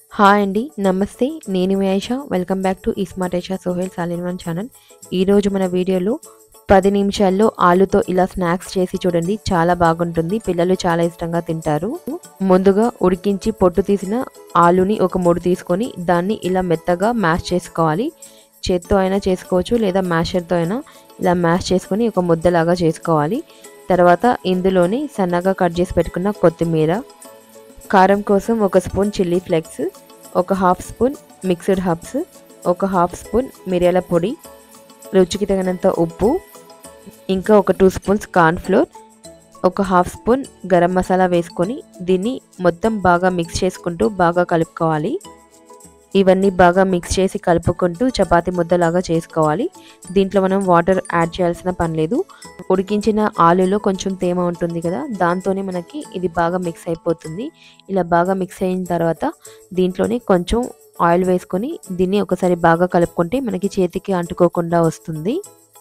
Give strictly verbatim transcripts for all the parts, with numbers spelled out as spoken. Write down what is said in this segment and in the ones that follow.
Hi అండి. నమస్తే. నేను మీ ఆయిషా. వెల్కమ్ బ్యాక్ టు ఈ smart Ayesha Sohail all in one channel. ఈరోజు మన వీడియోలో పది నిమిషాల్లో ఆలుతో ఇలా స్నాక్స్ చేసి చూడండి. చాలా బాగుంటుంది. పిల్లలు చాలా ఇష్టంగా తింటారు. ముందుగా ఉడికించి పొట్టు తీసిన ఆలుని ఒక మూడు తీసుకొని దాన్ని ఇలా మెత్తగా మ్యాష్ చేసుకోవాలి. చేత్తో అయినా చేసుకోవచ్చు, లేదా మ్యాషర్తో అయినా ఇలా మ్యాష్ చేసుకొని ఒక ముద్దలాగా చేసుకోవాలి. తర్వాత ఇందులోని సన్నగా కట్ చేసి పెట్టుకున్న కొత్తిమీర, కారం కోసం ఒక స్పూన్ చిల్లీ ఫ్లేక్స్, ఒక హాఫ్ స్పూన్ మిక్స్డ్ హర్బ్స్, ఒక హాఫ్ స్పూన్ మిరియాల పొడి, రుచికి తగినంత ఉప్పు, ఇంకా ఒక టూ స్పూన్స్ కార్న్ ఫ్లోర్, ఒక హాఫ్ స్పూన్ గరం మసాలా వేసుకొని దీన్ని మొత్తం బాగా మిక్స్ చేసుకుంటూ బాగా కలుపుకోవాలి. ఇవన్నీ బాగా మిక్స్ చేసి కలుపుకుంటూ చపాతీ ముద్దలాగా చేసుకోవాలి. దీంట్లో మనం వాటర్ యాడ్ చేయాల్సిన పని లేదు. ఉడికించిన ఆలులో కొంచెం తేమ ఉంటుంది కదా, దాంతోనే మనకి ఇది బాగా మిక్స్ అయిపోతుంది. ఇలా బాగా మిక్స్ అయిన తర్వాత దీంట్లోనే కొంచెం ఆయిల్ వేసుకొని దీన్ని ఒకసారి బాగా కలుపుకుంటే మనకి చేతికి అంటుకోకుండా వస్తుంది.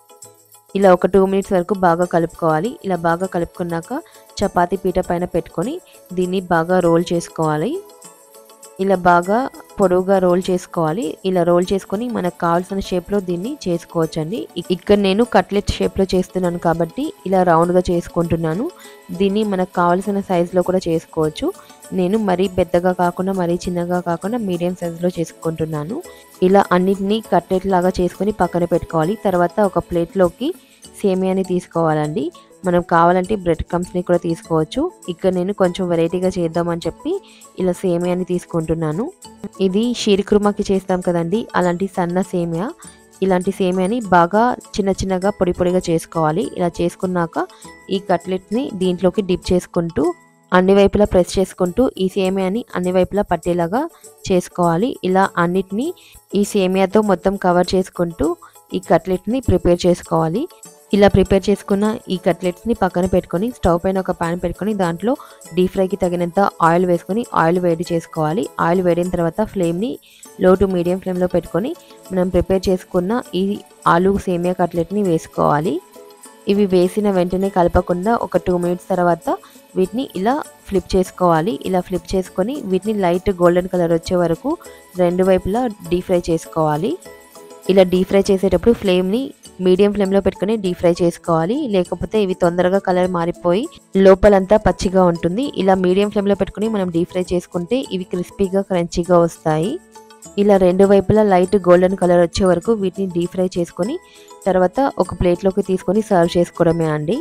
ఇలా ఒక టూ మినిట్స్ వరకు బాగా కలుపుకోవాలి. ఇలా బాగా కలుపుకున్నాక చపాతీ పీట పైన పెట్టుకొని దీన్ని బాగా రోల్ చేసుకోవాలి. ఇలా బాగా పొడవుగా రోల్ చేసుకోవాలి. ఇలా రోల్ చేసుకొని మనకు కావాల్సిన షేప్లో దీన్ని చేసుకోవచ్చండి. ఇక్కడ నేను కట్లెట్ షేప్లో చేస్తున్నాను కాబట్టి ఇలా రౌండ్గా చేసుకుంటున్నాను. దీన్ని మనకు కావాల్సిన సైజులో కూడా చేసుకోవచ్చు. నేను మరీ పెద్దగా కాకుండా మరీ చిన్నగా కాకుండా మీడియం సైజులో చేసుకుంటున్నాను. ఇలా అన్నిటినీ కట్లెట్ లాగా చేసుకొని పక్కన పెట్టుకోవాలి. తర్వాత ఒక ప్లేట్లోకి సేమియాని తీసుకోవాలండి. మనం కావాలంటే బ్రెడ్ క్రమ్స్ని కూడా తీసుకోవచ్చు. ఇక్కడ నేను కొంచెం వెరైటీగా చేద్దామని చెప్పి ఇలా సేమియాని తీసుకుంటున్నాను. ఇది షీర్ కుర్మాకి చేస్తాం కదండి, అలాంటి సన్న సేమియా. ఇలాంటి సేమియాని బాగా చిన్న చిన్నగా పొడి పొడిగా చేసుకోవాలి. ఇలా చేసుకున్నాక ఈ కట్లెట్ని దీంట్లోకి డిప్ చేసుకుంటూ అన్ని వైపులా ప్రెస్ చేసుకుంటూ ఈ సేమియాని అన్ని వైపులా పట్టేలాగా చేసుకోవాలి. ఇలా అన్నిటినీ ఈ సేమియాతో మొత్తం కవర్ చేసుకుంటూ ఈ కట్లెట్ని ప్రిపేర్ చేసుకోవాలి. ఇలా ప్రిపేర్ చేసుకున్న ఈ కట్లెట్స్ని పక్కన పెట్టుకొని స్టవ్ పైన ఒక ప్యాన్ పెట్టుకొని దాంట్లో డీప్ ఫ్రైకి తగినంత ఆయిల్ వేసుకొని ఆయిల్ వేడి చేసుకోవాలి. ఆయిల్ వేడిన తర్వాత ఫ్లేమ్ని లో టు మీడియం ఫ్లేమ్లో పెట్టుకొని మనం ప్రిపేర్ చేసుకున్న ఈ ఆలు సేమియా కట్లెట్ని వేసుకోవాలి. ఇవి వేసిన వెంటనే కలపకుండా ఒక టూ మినిట్స్ తర్వాత వీటిని ఇలా ఫ్లిప్ చేసుకోవాలి. ఇలా ఫ్లిప్ చేసుకొని వీటిని లైట్ గోల్డెన్ కలర్ వచ్చే వరకు రెండు వైపులా డీప్ ఫ్రై చేసుకోవాలి. ఇలా డీప్ ఫ్రై చేసేటప్పుడు ఫ్లేమ్ని మీడియం ఫ్లేమ్లో పెట్టుకొని డీప్ ఫ్రై చేసుకోవాలి. లేకపోతే ఇవి తొందరగా కలర్ మారిపోయి లోపలంతా పచ్చిగా ఉంటుంది. ఇలా మీడియం ఫ్లేమ్లో పెట్టుకొని మనం డీప్ ఫ్రై చేసుకుంటే ఇవి క్రిస్పీగా క్రంచీగా వస్తాయి. ఇలా రెండు వైపులా లైట్ గోల్డెన్ కలర్ వచ్చే వరకు వీటిని డీప్ ఫ్రై చేసుకొని తర్వాత ఒక ప్లేట్లోకి తీసుకొని సర్వ్ చేసుకోవడమే అండి.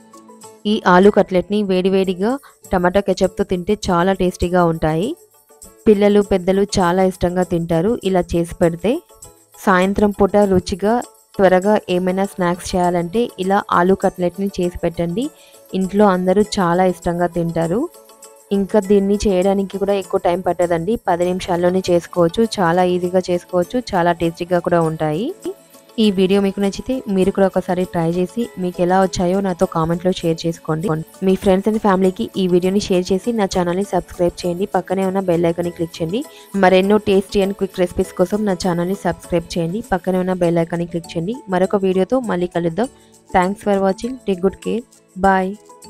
ఈ ఆలు కట్లెట్ని వేడివేడిగా టమాటా కెచప్తో తింటే చాలా టేస్టీగా ఉంటాయి. పిల్లలు పెద్దలు చాలా ఇష్టంగా తింటారు ఇలా చేసి పెడితే. సాయంత్రం పూట రుచిగా త్వరగా ఏమైనా స్నాక్స్ చేయాలంటే ఇలా ఆలు కట్లెట్ని చేసి పెట్టండి. ఇంట్లో అందరూ చాలా ఇష్టంగా తింటారు. ఇంకా దీన్ని చేయడానికి కూడా ఎక్కువ టైం పట్టదండి. పది నిమిషాల్లోనే చేసుకోవచ్చు. చాలా ఈజీగా చేసుకోవచ్చు. చాలా టేస్టీగా కూడా ఉంటాయి. ఈ వీడియో మీకు నచ్చితే మీరు కూడా ఒకసారి ట్రై చేసి మీకు ఎలా వచ్చాయో నాతో కామెంట్లో షేర్ చేసుకోండి. మీ ఫ్రెండ్స్ అండ్ ఫ్యామిలీకి ఈ వీడియోని షేర్ చేసి నా ఛానల్ని సబ్స్క్రైబ్ చేయండి. పక్కనే ఉన్న బెల్ ఐకాన్ని క్లిక్ చేయండి. మరెన్నో టేస్టీ అండ్ క్విక్ రెసిపీస్ కోసం నా ఛానల్ని సబ్స్క్రైబ్ చేయండి. పక్కనే ఉన్న బెల్ ఐకాన్ని క్లిక్ చేయండి. మరొక వీడియోతో మళ్ళీ కలుద్దాం. Thanks for watching. Take good care. Bye.